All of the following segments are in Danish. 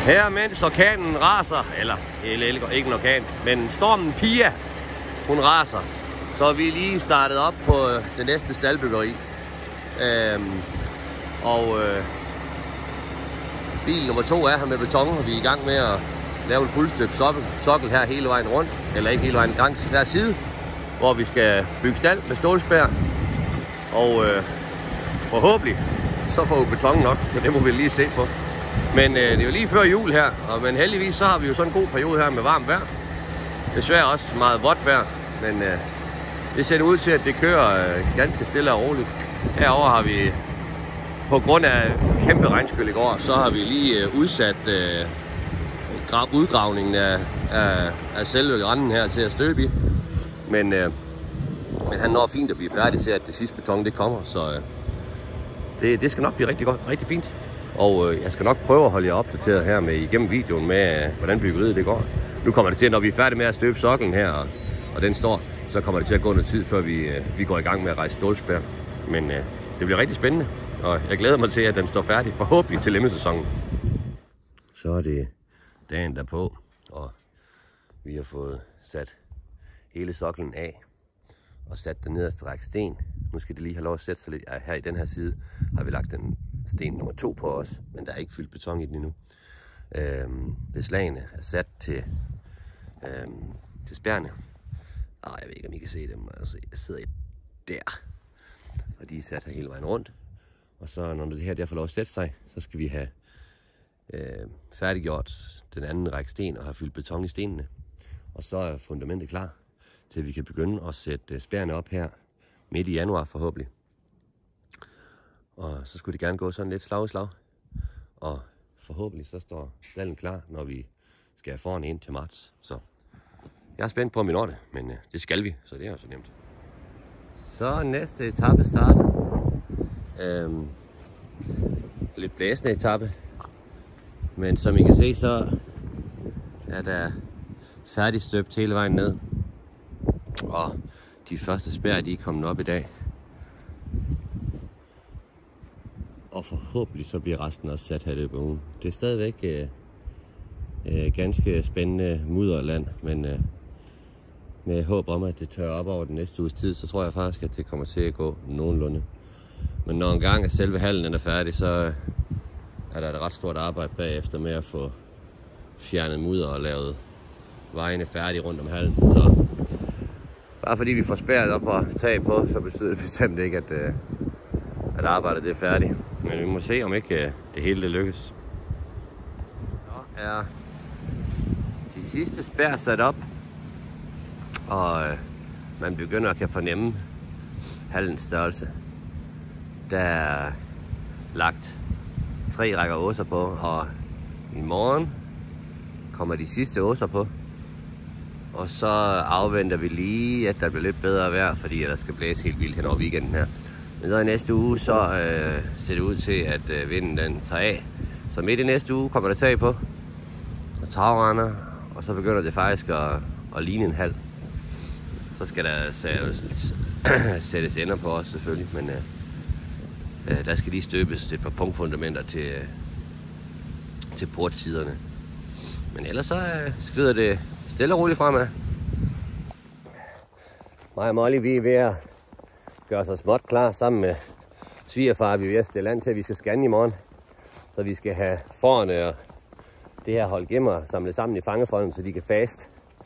Her mens orkanen raser, eller ikke en orkan, men stormen Pia, hun raser, så er vi lige startet op på det næste staldbyggeri. Bil nummer 2 er her med beton, og vi er i gang med at lave en fuldstøbt sokkel her hele vejen rundt, eller ikke hele vejen langs hver side, hvor vi skal bygge stald med stålspær, og forhåbentlig så får vi beton nok, men det må vi lige se på. Men det er jo lige før jul her, men heldigvis så har vi jo sådan en god periode her med varmt vejr. Desværre også meget vådt vejr, men det ser ud til, at det kører ganske stille og roligt. Herover har vi, på grund af kæmpe regnskyld i går, så har vi lige udsat udgravningen af selve randen her til at støbe i. Men han når fint at blive færdig til, at det sidste beton det kommer, så det skal nok blive rigtig godt, rigtig fint. Og jeg skal nok prøve at holde jer opdateret her med igennem videoen med, hvordan byggeriet det går. Nu kommer det til, når vi er færdige med at støbe soklen her, og den står, så kommer det til at gå noget tid, før vi går i gang med at rejse stålspær. Men det bliver rigtig spændende, og jeg glæder mig til, at den står færdig, forhåbentlig til lemmesæsonen. Så er det dagen derpå, og vi har fået sat hele soklen af og sat den nederste række sten. Nu skal det lige have lov at sætte sig lidt. Her i den her side har vi lagt den sten nummer 2 på os, men der er ikke fyldt beton i den endnu. Beslagene er sat til spærene. Jeg ved ikke, om I kan se dem. Altså, jeg sidder der, og de er sat her hele vejen rundt. Og så når det her der får lov at sætte sig, så skal vi have færdiggjort den anden række sten og have fyldt beton i stenene. Og så er fundamentet klar til, at vi kan begynde at sætte spærene op her midt i januar forhåbentlig. Og så skulle det gerne gå sådan lidt slag i slag. Og forhåbentlig så står stallen klar, når vi skal foran ind til marts. Så jeg er spændt på, om vi når det, men det skal vi, så det er jo så nemt. Så næste etape startet. Lidt blæsende etape. Men som I kan se, så er der færdigstøbt hele vejen ned. Og de første spær, de er kommet op i dag. Og forhåbentlig så bliver resten også sat her i løbet af ugen. Det er stadigvæk ganske spændende mudderland, men med håb om, at det tørrer op over den næste uges tid, så tror jeg faktisk, at det kommer til at gå nogenlunde. Men når en gang selve hallen er færdig, så er der et ret stort arbejde bagefter med at få fjernet mudder og lavet vejene færdige rundt om hallen. Så bare fordi vi får spærret op og tag på, så betyder det bestemt ikke, at arbejdet det er færdigt. Men vi må se, om ikke det hele det lykkes. Så er de sidste spær sat op, og man begynder at kan fornemme hallens størrelse. Der er lagt 3 rækker åser på, og i morgen kommer de sidste åser på. Og så afventer vi lige, at der bliver lidt bedre vejr, fordi der skal blæse helt vildt hen over weekenden her. Men så i næste uge, så ser det ud til, at vinden den tager af. Så midt i næste uge kommer der tag på, og tagrender, og så begynder det faktisk at ligne en hal. Så skal der sættes ender på os selvfølgelig, men der skal lige støbes et par punktfundamenter til portsiderne. Men ellers så skrider det stille og roligt fremad. Mig og Molly, vi er ved at gøre os småt klar sammen med svigerfar. Vi er ved at stille an til, at vi skal scanne i morgen. Så vi skal have forerne og det her hold gemmer samlet sammen i fangefolden, så de kan faste.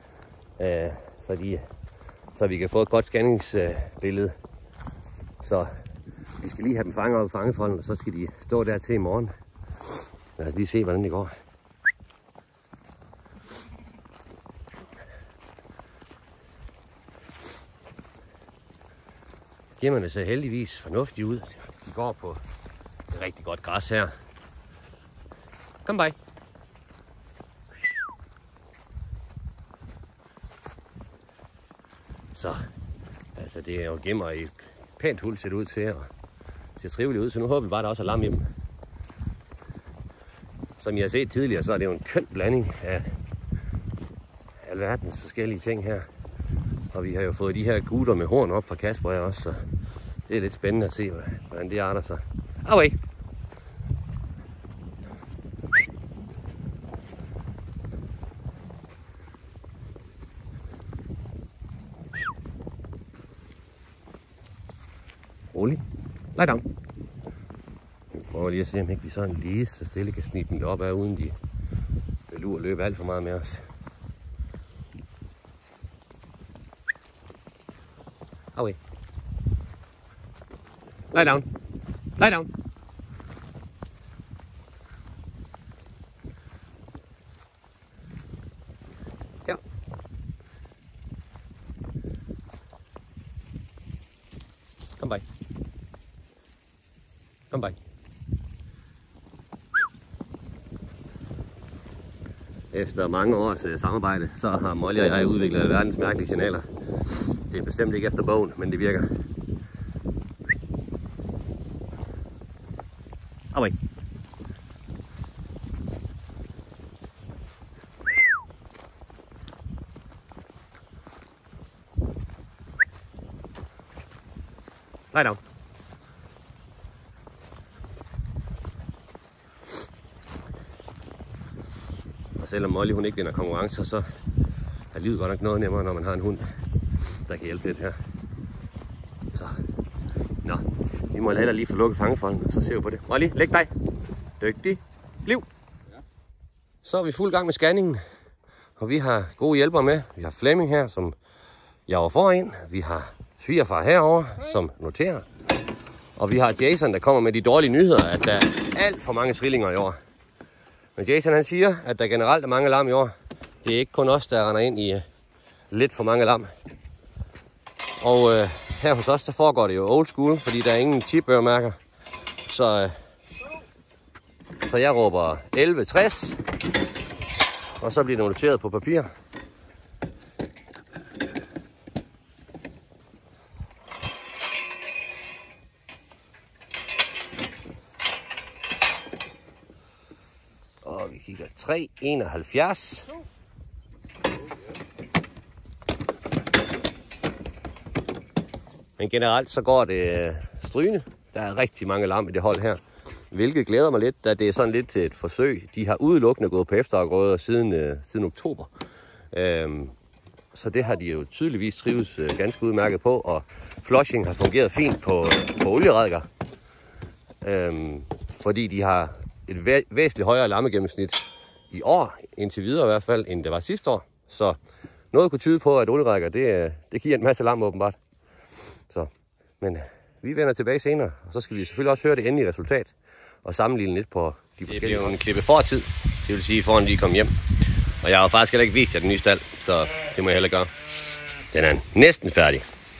Så vi kan få et godt scanningsbillede. Så vi skal lige have dem fanget op i fangefolden, og så skal de stå der til i morgen. Lad os lige se, hvordan det går. Gemmerne ser heldigvis fornuftigt ud. De går på et rigtig godt græs her. Kom by. Så, altså det er jo gemmer i et pænt hul, ser det ud til, og ser triveligt ud, så nu håber vi bare, at der også er lam i dem. Som I har set tidligere, så er det jo en køn blanding af alverdens forskellige ting her. Og vi har jo fået de her gutter med horn op fra Kasper her også, så det er lidt spændende at se, hvordan det arter sig. Away! Rolig. Lie down. Vi prøver lige at se, om ikke vi sådan lige så stille kan snitte dem op af, uden de vil og løbe alt for meget med os. Okay. Lie down. Lie down. Ja. Kom by. Kom by. Efter mange års samarbejde, så har Molly og jeg udviklet verdens mærkelige signaler. Det er bestemt ikke efter bogen, men det virker. Away. Lie down. Og selvom Molly hun ikke vinder konkurrencer, så er livet godt nok noget nemmere, når man har en hund, der kan hjælpe lidt her. Så, nå, vi må heller lige få lukket fangefolden, og så ser vi på det. Molly, læg dig. Dygtig. Bliv. Så er vi fuld gang med scanningen, og vi har gode hjælpere med. Vi har Flemming her, som jeg var foran. Vi har svigerfar herovre, som noterer. Og vi har Jason, der kommer med de dårlige nyheder, at der er alt for mange trillinger i år. Men Jason han siger, at der generelt er mange lam i år. Det er ikke kun os, der render ind i lidt for mange lam. Og her hos os, der foregår det jo old school, fordi der er ingen chipøremærker. Så jeg råber 1160, og så bliver det noteret på papir. Og vi kigger 371. Men generelt så går det strygende. Der er rigtig mange lam i det hold her, hvilket glæder mig lidt, da det er sådan lidt til et forsøg. De har udelukkende gået på efterafgrøder siden oktober. Så det har de jo tydeligvis trives ganske udmærket på, og flushing har fungeret fint på olierædker. Fordi de har et væsentligt højere lammegennemsnit i år, indtil videre i hvert fald, end det var sidste år. Så noget kunne tyde på, at olierædker, det giver en masse lam åbenbart. Så, men vi vender tilbage senere, og så skal vi selvfølgelig også høre det endelige resultat, og sammenligne lidt på de forskellige. Det bliver en klippe fortid, det vil sige foran de kom hjem. Og jeg har faktisk heller ikke vist jer den nye stald, så det må jeg heller gøre. Den er næsten færdig.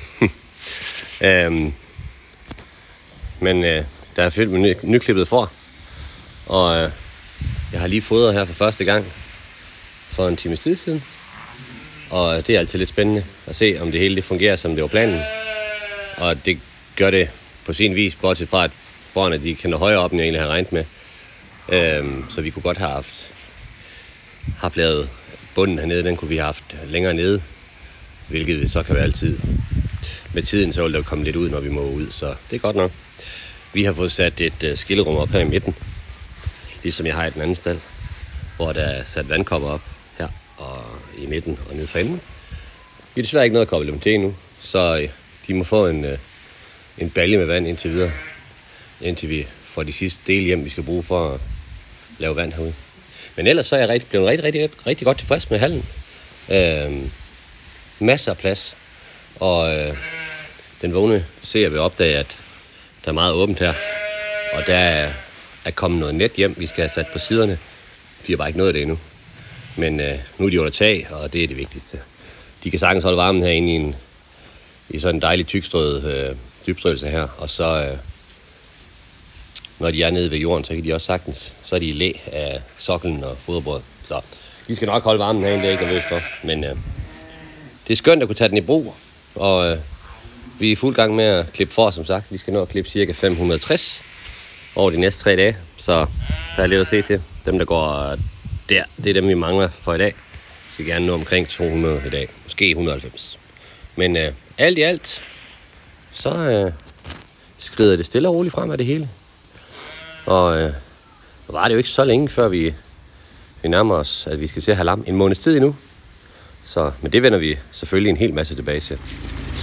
Men der er fyldt med nyklippet for. Og jeg har lige fodret her for første gang for en times tid siden. Og det er altid lidt spændende at se, om det hele det fungerer, som det var planen. Og det gør det på sin vis, bortset fra, at foran at de kan nå højere op, end jeg egentlig havde regnet med. Så vi kunne godt have haft lavet bunden hernede, den kunne vi have haft længere nede. Hvilket så kan være altid. Med tiden så vil der komme lidt ud, når vi må ud, så det er godt nok. Vi har fået sat et skillerum op her i midten, ligesom jeg har i den anden stald, hvor der er sat vandkopper op her og i midten og nede for enden. Vi har desværre ikke noget at koble dem til endnu, så de må få en balje med vand indtil videre, indtil vi får de sidste dele hjem, vi skal bruge for at lave vand herude. Men ellers så er jeg blevet rigtig godt tilfreds med hallen. Masser af plads, og den vågne ser vil opdage, at der er meget åbent her, og der er kommet noget net hjem, vi skal have sat på siderne. Vi har bare ikke nået det endnu. Men nu er de under tag, og det er det vigtigste. De kan sagtens holde varmen herinde i sådan en dejlig tykstrøget dybstrøelse her, og så når de er nede ved jorden, så kan de også sagtens, så er de i læ af soklen og foderbordet. Så de skal nok holde varmen herinde, det er ikke nervøs for. Men det er skønt at kunne tage den i brug, og vi er i fuld gang med at klippe for, som sagt. Vi skal nå at klippe cirka 560 over de næste 3 dage, så der er lidt at se til. Dem, der går der, det er dem, vi mangler for i dag. Vi skal gerne nå omkring 200 i dag, måske 190. Men alt i alt, så skrider det stille og roligt frem af det hele. Og var det jo ikke så længe, før vi nærmer os, at vi skal til at have lam en måneds tid endnu. Så, men det vender vi selvfølgelig en hel masse tilbage til.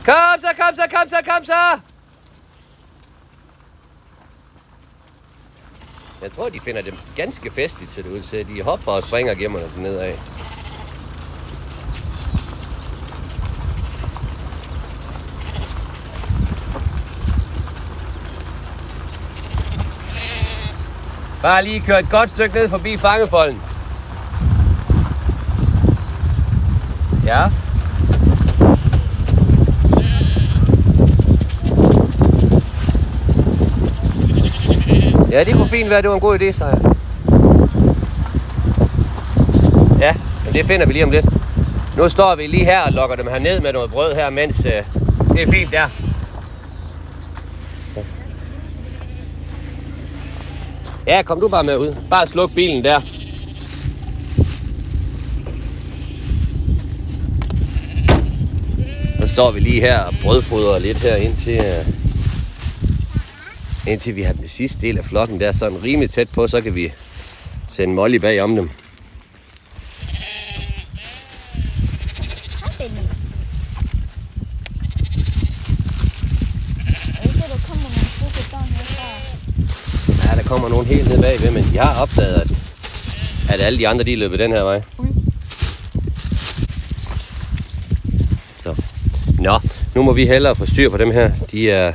Kom så! Jeg tror, de finder det ganske festligt, ser det ud til. De hopper og springer gemmerne nedad. Bare lige køre et godt stykke ned forbi fangefolden. Ja. Ja, det kunne fint være, det var en god idé, så ja, men det finder vi lige om lidt. Nu står vi lige her og lokker dem her ned med noget brød her, mens det er fint der. Ja, kom du bare med ud. Bare sluk bilen der. Så står vi lige her og brødfodrer lidt her indtil vi har den sidste del af flokken der sådan rimelig tæt på, så kan vi sende Molly bag om dem. Ja, der kommer nogen helt ned bagved, men de har opdaget, at alle de andre de løber den her vej. Så. Nå, nu må vi hellere få styr på dem her. De er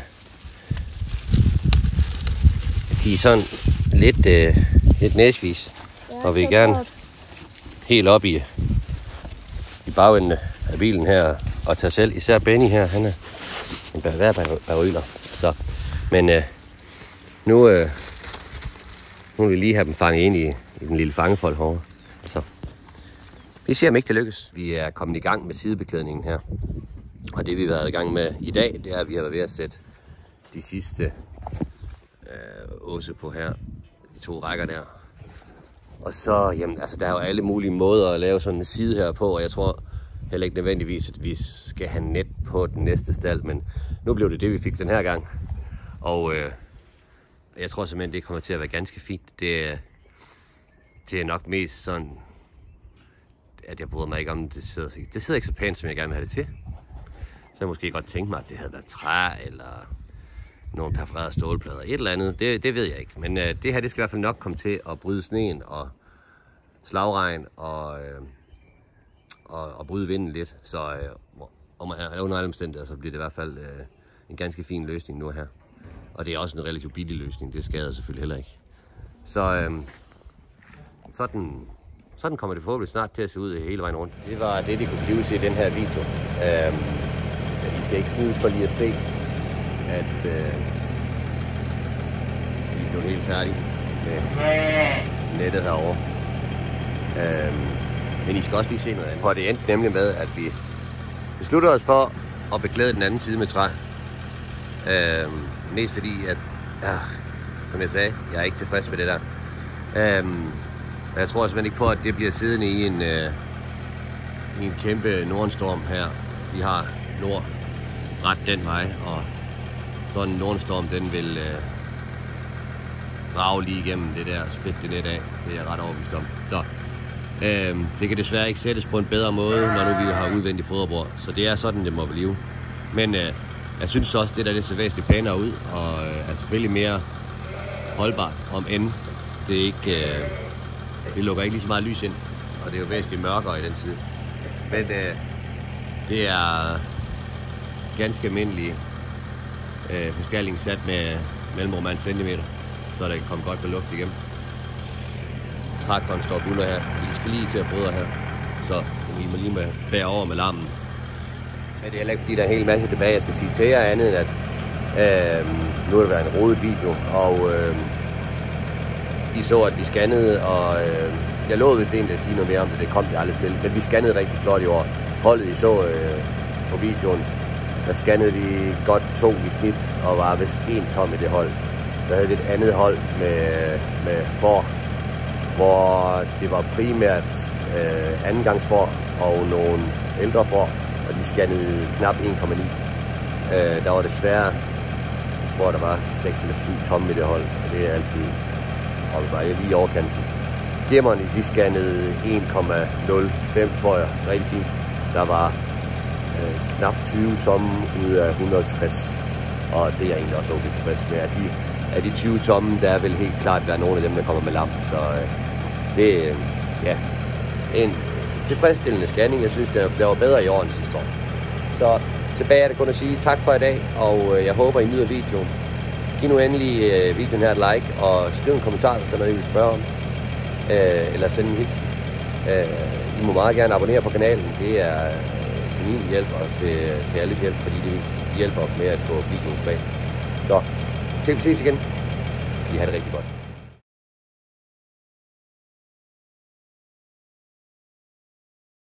sådan lidt næsvis, og vi er gerne helt op i bagenden af bilen her og tage selv. Især Benny her, han er en baryler. Så, men nu vil vi lige have dem fanget ind i den lille fangefold herovre. Så vi ser om ikke det lykkes. Vi er kommet i gang med sidebeklædningen her, og det vi har været i gang med i dag, det er at vi har været ved at sætte de sidste åse på her, de 2 rækker der. Og så, jamen, altså der er jo alle mulige måder at lave sådan en side her på, og jeg tror heller ikke nødvendigvis, at vi skal have net på den næste stald, men nu blev det vi fik den her gang. Og jeg tror simpelthen, det kommer til at være ganske fint. Det er nok mest sådan, at jeg bryder mig ikke om, det sidder ikke så pænt, som jeg gerne vil have det til. Så jeg måske godt tænke mig, at det havde været træ, eller nogle perforerede stålplader, et eller andet, det ved jeg ikke. Men det her, det skal i hvert fald nok komme til at bryde sneen og slagregn og bryde vinden lidt. Så under alle omstændigheder, så bliver det i hvert fald en ganske fin løsning nu her. Og det er også en relativt billig løsning, det skader selvfølgelig heller ikke. Så sådan kommer det forhåbentlig snart til at se ud hele vejen rundt. Det var det, de kunne blive til i den her video. I skal ikke snydes for lige at se, at vi er blevet helt færdige med nettet herovre. Men I skal også lige se noget andet. For det endte nemlig med, at vi besluttede os for at beklæde den anden side med træ. Mest fordi, at som jeg sagde, jeg er ikke tilfreds med det der. Og jeg tror simpelthen ikke på, at det bliver siddende i en kæmpe nordstorm her. Vi har nord ret den vej, og sådan en nordstorm, den vil drage lige igennem det der, splitte det net af. Det er jeg ret overbevist om. Så det kan desværre ikke sættes på en bedre måde, når nu vi har udvendigt foderbord. Så det er sådan, det må blive. Men jeg synes også, det der lidt så væsentligt pænere ud, og er selvfølgelig mere holdbart, om end det ikke det lukker ikke lige så meget lys ind, og det er jo væsentligt mørkere i den side. Men det er ganske almindelig forskalling sat med mellemrum af 1 centimeter, så der kan komme godt med luft igennem. Traktoren står buller her. I skal lige til at fodre her, så I må lige bære over med larmen. Men det er heller ikke fordi, der er en hel masse tilbage, jeg skal sige til jer andet, end at nu har det været en rodet video, og I så, at vi scannede, og jeg lovede vist egentlig at sige noget mere om det, det kom jeg aldrig til, men vi scannede rigtig flot i år. Holdet I så på videoen, der scannede vi godt 2 i snit, og var vist 1 tom i det hold. Så havde vi et andet hold med får, hvor det var primært andengangsfor og nogle ældre får, og de scannede knap 1,9. Der var desværre, jeg tror der var 6 eller 7 tomme i det hold, og det er altid, og vi var lige i overkanten. Gemmerne, de scannede 1,05, tror jeg, rigtig fint. Der var knap 20 tomme ud af 160. Og det er jeg egentlig også okay tilfreds med. Af de 20 tomme, der vil helt klart være nogle af dem, der kommer med lam. Så det er en tilfredsstillende scanning. Jeg synes, det var bedre i år end sidste år. Så tilbage er det kun at sige tak for i dag, og jeg håber, I nyder videoen. Giv nu endelig videoen her et like, og skriv en kommentar, hvis der er noget, I vil spørge om. Eller send en hilsen. I må meget gerne abonnere på kanalen. Det er til min hjælp og til alles hjælp, fordi det hjælper med at få videoen tilbage. Så til vi ses igen. I har det rigtig godt.